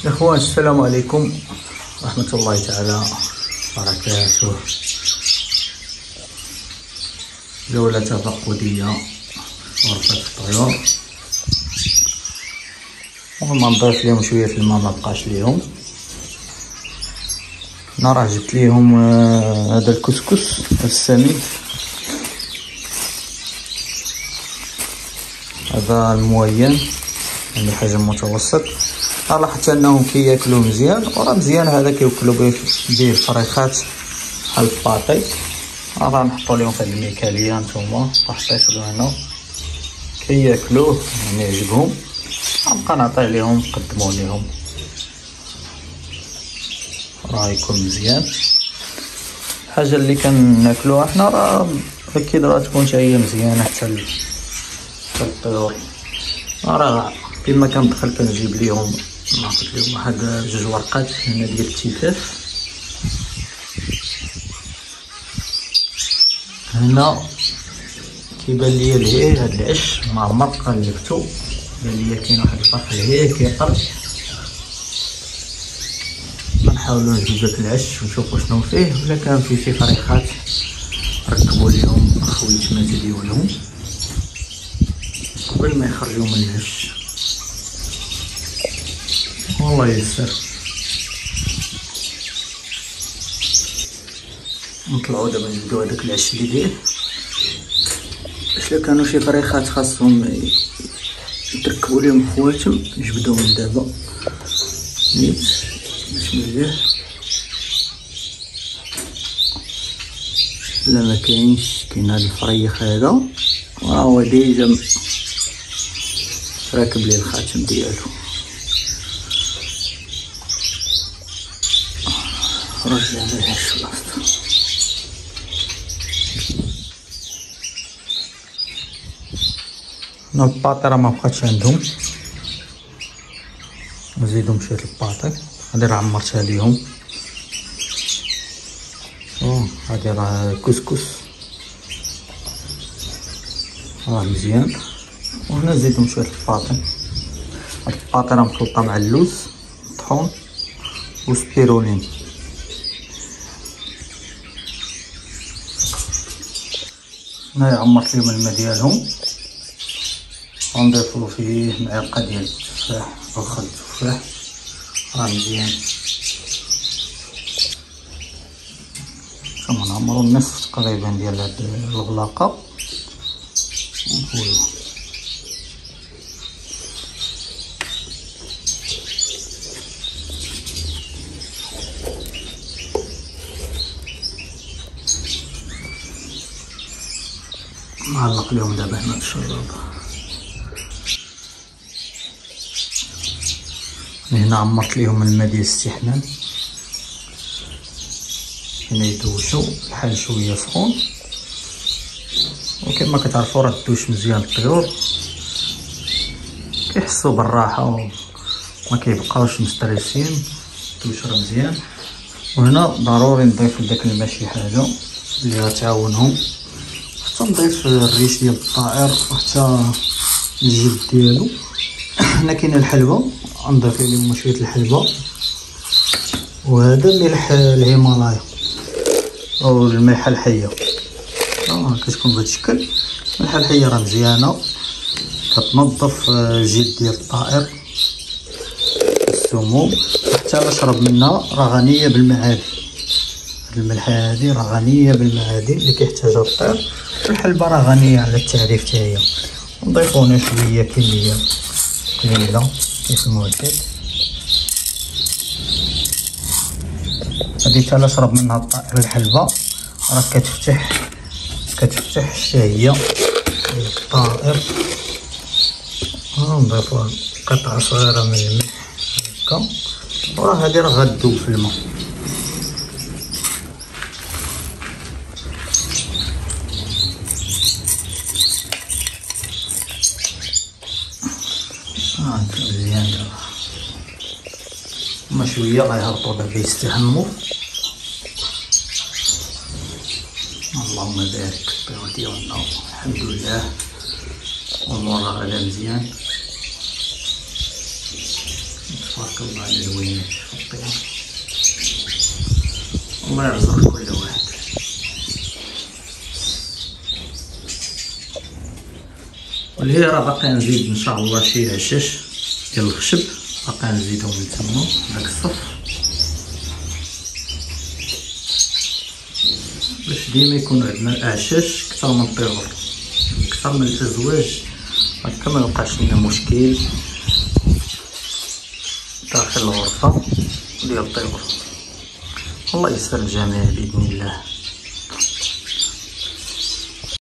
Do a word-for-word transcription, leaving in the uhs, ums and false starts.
اخوان السلام عليكم ورحمة الله تعالى وبركاته. جولة تفقدية في غرفة الطيور، وما نضيف ليهم شوية الماء ما بقاش ليهم. انا راه جبت ليهم هذا الكسكس السميك، هذا الموين يعني حجم متوسط. لاحظت انهم كياكلوه مزيان، وراه مزيان هذا كيوكلوا به به الفريخات بحال الباطي. راه نحطوا لهم في هذه الميكاليه نتوما، حطيت له هنا كياكلوه يعني يعجبهم. غنبقى نعطيه لهم نقدموا لهم، راه يكون مزيان. الحاجه اللي كناكلوها حنا راه اكيد راه تكون حتى هي مزيانه حتى للطيور. راه كيما كندخل كنجيب ليهم ناخذ لهم واحد جوج ورقات هنا ديال التيفاف. هنا كيبان ليا الهيه، هاد العش ما عمر قلبتو، بان ليا كاين واحد الفرق الهيه كيقرب. غنحاولو نجيب داك العش ونشوفو شنو فيه، ولا كان فيه شي فريخات ركبوا ليهم خويتمات ديالهم قبل ما يخرجوا من العش. والله يسر. نطلعو دابا نجبدو هداك العش اللي فيه، باش لا كانوا شي فريخات خاصهم يتركبوا ليهم خواتم نجبدوهم دابا نيت بسم الله. لا ما كاينش، كاين هاد الفريخ هذا ها هو ديجا راكب ليه الخاتم ديالو. رجع العش بلاصتو. هنا الباطي راه مبقاتش عندهم، نزيدهم شويه الباطي. هادي راه عمرتها ليهم. او هادي راه كسكس راه مزيان. وهنا نزيدهم شويه الباطي. هاد الباطي راه مخلطه مع اللوز طحون وسبيرولين. هنايا عمرت ليهم الماء ديالهم، غنضيفو فيه معلقه ديال التفاح او خل التفاح راه مزيان. ثم نعمرو النصف تقريبا ديال هاد الغلاقه ونفولو. نعلق لهم دابا هنا الشراب. هنا عمرت ليهم الماء ديال الاستحمام، هنا يدوشو الحال شويه سخون. وكما كتعرفوا راه الدوش مزيان للطيور، كيحسوا بالراحه وما كيبقاوش مستريسين. الدوش راه مزيان. وهنا ضروري نضيف لداك الماء شي حاجه اللي غتعاونهم، حتى نضيف الريش ديال الطائر وحتى الجلد ديالو. هنا كاينه الحلبه، غنضيف لهم شويه الحلبه. وهذا ملح الهيمالايا او الملحه الحيه، اه كتكون بهذا الشكل. الملحه الحيه راه مزيانه، كتنظف الجلد ديال الطائر السموم، حتى لا شرب منها راه غنيه بالمعادن. الملحه هذه راه غنيه بالمعادن اللي كيحتاجها الطير. الحلبه راه غنيه على التعريف حتى هي. نضيفو هنا شويه كميه قليله كيف المعتاد. هادي حتى لا شرب منها الطائر الحلبه راه كتفتح كتفتح الشهيه ديال الطائر. ها نضيفو قطعه صغيره من الملح هكا، وراه هادي راه غتذوب في الماء. ها مزيان دابا. هما شويه غيهبطوا دابا يستحموا. اللهم بارك في الطيور ديالنا. الحمد لله والله راه غدا مزيان. تبارك الله على الوينات في الطيور. الله يرزق كل واحد. ولهي راه باقي نزيد ان شاء الله شي عشاش ديال الخشب، باقي نزيدهم من تما داك الصف باش ديما يكون عندنا الاعشاش كثر من الطيور، كثر من الازواج، هكا ما يوقعش لنا مشكل داخل الغرفه ديال الطيور. الله يسر الجميع باذن الله.